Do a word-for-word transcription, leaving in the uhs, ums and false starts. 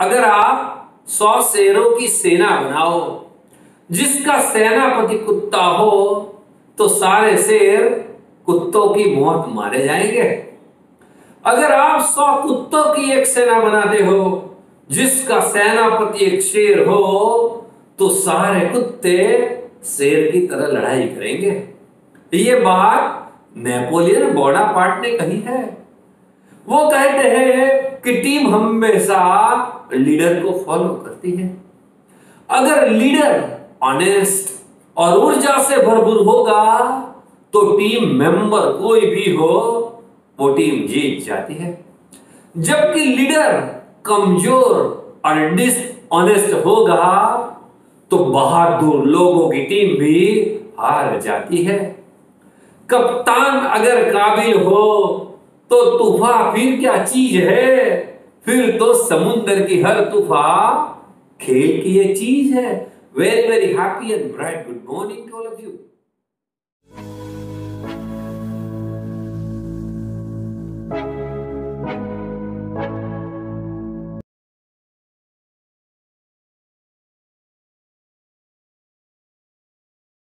अगर आप सौ शेरों की सेना बनाओ, जिसका सेनापति कुत्ता हो, तो सारे शेर कुत्तों की मौत मारे जाएंगे। अगर आप सौ कुत्तों की एक सेना बनाते हो, जिसका सेनापति एक शेर हो, तो सारे कुत्ते शेर की तरह लड़ाई करेंगे। ये बात नेपोलियन बोनापार्ट ने कही है। वो कहते हैं कि टीम हमेशा लीडर को फॉलो करती है। अगर लीडर ऑनेस्ट और ऊर्जा से भरपूर होगा, तो टीम मेंबर कोई भी हो, वो टीम जीत जाती है। जबकि लीडर कमजोर और डिसऑनेस्ट होगा, तो बहादुर लोगों की टीम भी हार जाती है। कप्तान अगर काबिल हो, तो तूफान फिर क्या चीज है? फिर तो समुद्र की हर तूफान खेल की ये चीज है। Very very happy and bright good morning to all of you.